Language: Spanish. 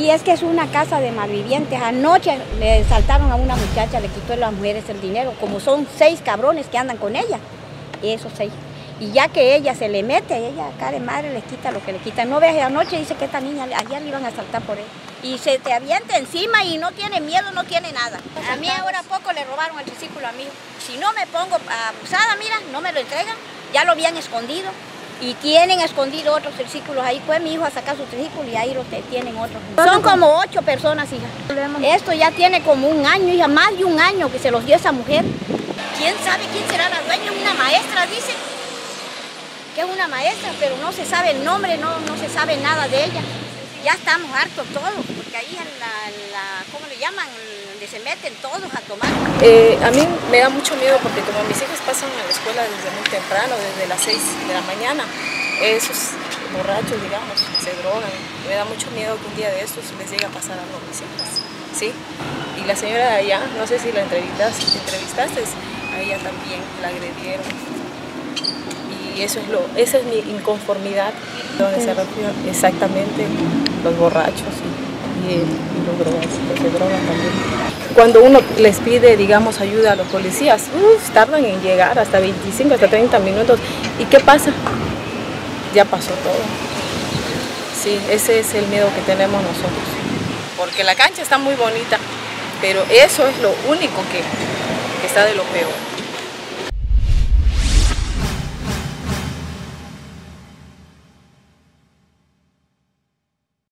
Sí, es que es una casa de malvivientes. Anoche le saltaron a una muchacha, le quitó a las mujeres el dinero, como son 6 cabrones que andan con ella, esos 6. Y ya que ella se le mete, ella, cara de madre, les quita lo que le quitan. No ves, anoche dice que esta niña, ayer le iban a saltar por él. Y se te avienta encima y no tiene miedo, no tiene nada. A mí ahora poco le robaron el triciclo a mí. Si no me pongo abusada, mira, no me lo entregan, ya lo habían escondido. Y tienen escondido otros triciclos ahí. Fue mi hijo a sacar su triciclo y ahí lo tienen otros. Son como 8 personas, hija. Esto ya tiene como un año, hija, más de un año que se los dio esa mujer. ¿Quién sabe quién será la dueña? Una maestra, dice que es una maestra, pero no se sabe el nombre, no se sabe nada de ella. Ya estamos hartos todos, porque ahí en la ¿cómo le llaman? Donde se meten todos a tomar. A mí me da mucho miedo porque como mis hijas pasan a la escuela desde muy temprano, desde las 6 de la mañana, esos borrachos, digamos, se drogan. Me da mucho miedo que un día de estos les llegue a pasar algo a mis hijas, ¿sí? Y la señora de allá, no sé si la entrevistaste, a ella también la agredieron. Y esa es mi inconformidad, donde se refiere exactamente los borrachos y los drogados, que se drogan también. Cuando uno les pide, digamos, ayuda a los policías, tardan en llegar hasta 25, hasta 30 minutos. ¿Y qué pasa? Ya pasó todo. Sí, ese es el miedo que tenemos nosotros. Porque la cancha está muy bonita, pero eso es lo único que está de lo peor.